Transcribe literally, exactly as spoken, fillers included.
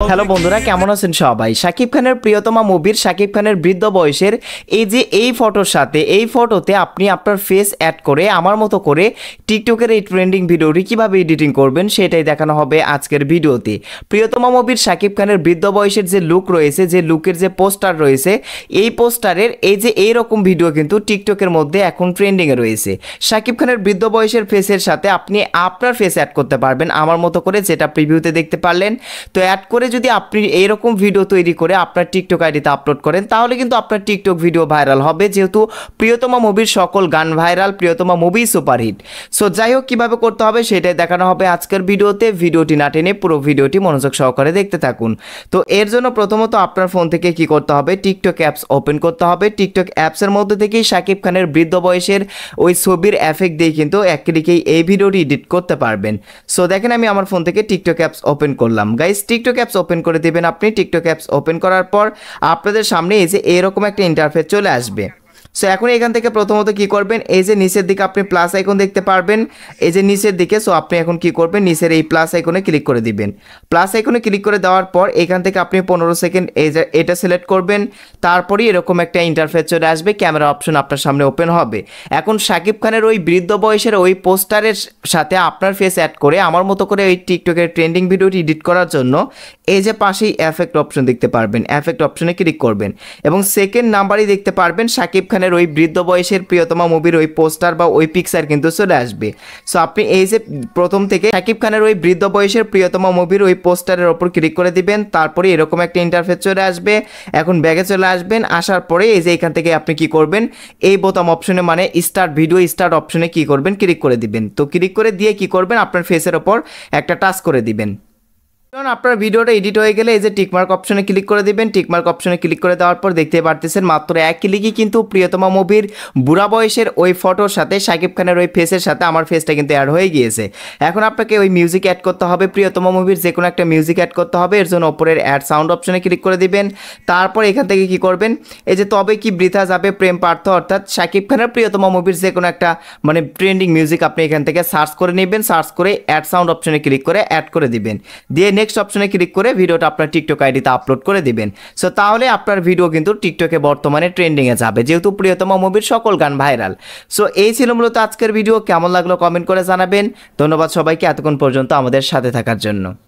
Hello বন্ধুরা, কেমন আছেন সবাই? সাকিব খানের প্রিয়তমা মুভির সাকিব খানের বৃদ্ধ বয়সের এই যে এই ফটোর সাথে এই ফটোতে আপনি আপনার ফেস অ্যাড করে আমার মতো করে টিকটকের এই ট্রেন্ডিং ভিডিওটি কিভাবে এডিটিং করবেন সেটাই দেখানো হবে আজকের ভিডিওতে। প্রিয়তমা মুভির সাকিব খানের বৃদ্ধ বয়সের যে লুক রয়েছে, যে লুকের যে পোস্টার রয়েছে, এই পোস্টারের এই যে এইরকম ভিডিও কিন্তু টিকটকের মধ্যে এখন ট্রেন্ডিংয়ে রয়েছে। সাকিব খানের বৃদ্ধ বয়সের ফেসের সাথে আপনি আপনার ফেস অ্যাড করতে পারবেন আমার মতো করে, যেটা প্রিভিউতে দেখতে পারলেন। তো অ্যাড করে যদি আপনি এইরকম ভিডিও তৈরি করে আপনার টিকটক আইডিতে আপলোড করেন তাহলে কিন্তু আপনার টিকটক ভিডিও ভাইরাল হবে, যেহেতু প্রিয়তমা মুভির সকল গান ভাইরাল, প্রিয়তমা মুভি সুপারহিট। সো যাই হোক, কীভাবে করতে হবে সেটাই দেখানো হবে আজকের ভিডিওতে। ভিডিওটি না টেনে পুরো ভিডিওটি মনোযোগ সহকারে দেখতে থাকুন। তো এর জন্য প্রথমত আপনার ফোন থেকে কি করতে হবে, টিকটক অ্যাপস ওপেন করতে হবে। টিকটক অ্যাপসের মধ্যে থেকেই সাকিব খানের বৃদ্ধ বয়সের ওই ছবির এফেক্ট দিয়ে কিন্তু এক ক্লিকেই এই ভিডিওটি এডিট করতে পারবেন। সো দেখেন, আমি আমার ফোন থেকে টিকটক অ্যাপস ওপেন করলাম। গাইস, টিকটক অ্যাপস ওপেন করে দিবেন আপনি। টিকটক অ্যাপস ওপেন করার পর আপনাদের সামনে এই যে এরকম একটা ইন্টারফেস চলে আসবে। সো এখন এখান থেকে প্রথমত কি করবেন, এই যে নিচের দিকে আপনি প্লাস আইকন দেখতে পারবেন, এই যে নিচের দিকে। সো আপনি এখন কি করবেন, নিচের এই প্লাস আইকনে ক্লিক করে দিবেন। প্লাস আইকনে ক্লিক করে দেওয়ার পর এখান থেকে আপনি পনেরো সেকেন্ড এই যে এটা সিলেক্ট করবেন। তারপরই এরকম একটা ইন্টারফেস চলে আসবে, ক্যামেরা অপশন আপনার সামনে ওপেন হবে। এখন সাকিব খানের ওই বৃদ্ধ বয়সের ওই পোস্টারের সাথে আপনার ফেস অ্যাড করে আমার মতো করে ওই টিকটকের ট্রেন্ডিং ভিডিওটি এডিট করার জন্য এই যে পাশেই এফেক্ট অপশন দেখতে পারবেন, এফেক্ট অপশনে ক্লিক করবেন এবং সেকেন্ড নাম্বারই দেখতে পারবেন সাকিব খানের ওই বৃদ্ধ বয়সের প্রিয়তমা মুভির ওই পোস্টার বা ওই পিকচার কিন্তু চলে আসবে। সো আপনি এই যে প্রথম থেকে সাকিব খানের ওই বৃদ্ধ বয়সের প্রিয়তমা মুভির ওই পোস্টারের ওপর ক্লিক করে দিবেন। তারপরে এরকম একটা ইন্টারফেস চলে আসবে। এখন ব্যাগে চলে আসবেন, আসার পরে এই যে এখান থেকে আপনি কি করবেন, এই বোতাম অপশনে মানে স্টার্ট ভিডিও স্টার্ট অপশনে কি করবেন, ক্লিক করে দিবেন। তো ক্লিক করে দিয়ে কি করবেন, আপনার ফেসের ওপর একটা টাচ করে দিবেন। আপনার ভিডিওটা এডিট হয়ে গেলে এই যে টিকমার্ক অপশনে ক্লিক করে দিবেন। টিকমার্ক অপশনে ক্লিক করে দেওয়ার পর দেখতে পারতেছেন মাত্র এক ক্লিকই কিন্তু প্রিয়তমা মুভির বুড়া বয়সের ওই ফটোর সাথে সাকিব খানের ওই ফেসের সাথে আমার ফেসটা কিন্তু অ্যাড হয়ে গিয়েছে। এখন আপনাকে ওই মিউজিক অ্যাড করতে হবে, প্রিয়তমা মুভির যে কোনো একটা মিউজিক অ্যাড করতে হবে। এর জন্য ওপরের অ্যাড সাউন্ড অপশনে ক্লিক করে দিবেন। তারপর এখান থেকে কি করবেন, এই যে তবে কি বৃথা যাবে প্রেম পার্থ, অর্থাৎ সাকিব খানের প্রিয়তমা মুভির যে কোনো একটা মানে ট্রেন্ডিং মিউজিক আপনি এখান থেকে সার্চ করে নেবেন। সার্চ করে অ্যাড সাউন্ড অপশনে ক্লিক করে অ্যাড করে দিবেন। দিয়ে নেক্সট অপশনে ক্লিক করে ভিডিওটা আপনার টিকটক আইডিতে আপলোড করে দিবেন। সো তাহলে আপনার ভিডিও কিন্তু টিকটকে বর্তমানে ট্রেন্ডিংয়ে যাবে, যেহেতু প্রিয়তমা মুভির সকল গান ভাইরাল। সো এই ছিল মূলত আজকের ভিডিও। কেমন লাগলো কমেন্ট করে জানাবেন। ধন্যবাদ সবাইকে এতক্ষণ পর্যন্ত আমাদের সাথে থাকার জন্য।